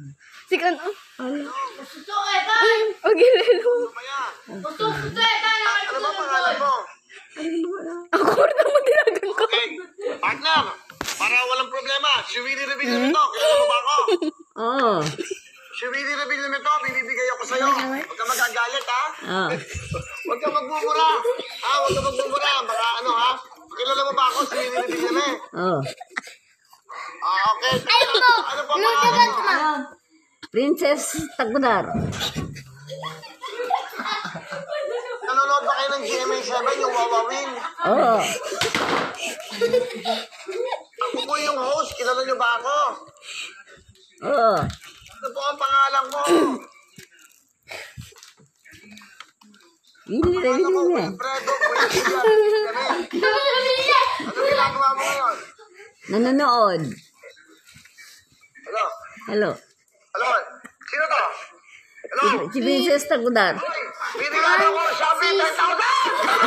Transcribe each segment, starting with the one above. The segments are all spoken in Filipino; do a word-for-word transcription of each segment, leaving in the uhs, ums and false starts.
Sikan, oh. Okay, lalo. Ano ba pangalan mo? Ako rin naman tinagan ko. Okay, partner, para walang problema, si Willie Revilla nito, kilala mo ba ako? Oo. Si Willie Revilla nito, binibigay ako sa'yo. Huwag ka magagalit, ha? Oo. Huwag ka magmumura. Ha? Huwag ka magmumura. Baka ano, ha? Kilala mo ba ako, si Willie Revilla na eh? Oo. Ah, okay. Ano po? Ano po pangalan mo? Princess Tagudar. Nanonood ba kayo ng G M A seven, yung Wawawin? Oo. Ako po yung host, kilala niyo ba ako? Oo. Ano po ang pangalan mo? Willie Ano mo, Revilla. Wilfredo, Wilfredo. Ano ginagawa mo ngayon? Nanonood. Hello? Hello. Hello? Sino to? Hello? Si Princess Tagudar. Hoy! Binigyan ako ng Shopee ten thousand!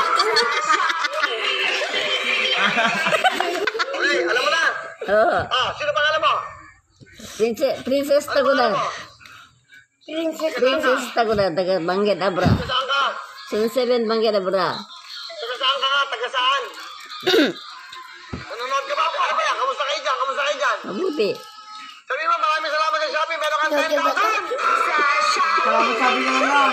Uy, alam mo na? Oo. Ah, sino pangalan mo? Princess, Princess Ano pangalan Tagudar. mo? Princess Tagudar. Taga Banggit Abra. Taga saan ka? seven seven Banggit Abra. Taga saan ka nga? Taga saan? Nanonood ka ba? Ano ba yan? Kamusta kayo dyan? Kamusta kayo dyan? Mabuti. Sabi mo, maraming salamat sa Shopee. Meron kang ten thousand! Salamat sabi naman lang.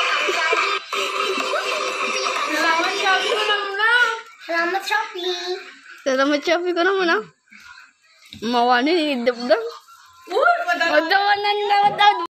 Salamat, Shopee. Salamat, Shopee ko naman, ah. Mawanin, idap-dap. Uy, madawanan na daw.